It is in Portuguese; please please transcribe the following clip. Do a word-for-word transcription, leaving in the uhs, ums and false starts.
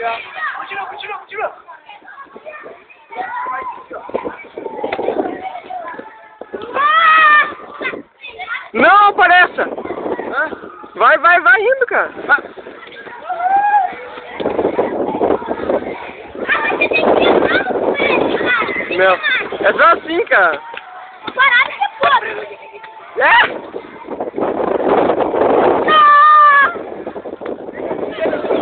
Continua, continua, continua. Não apareça! Vai, vai, vai indo, cara. Vai. Não, é só assim, cara. Parada que é foda. É? Não!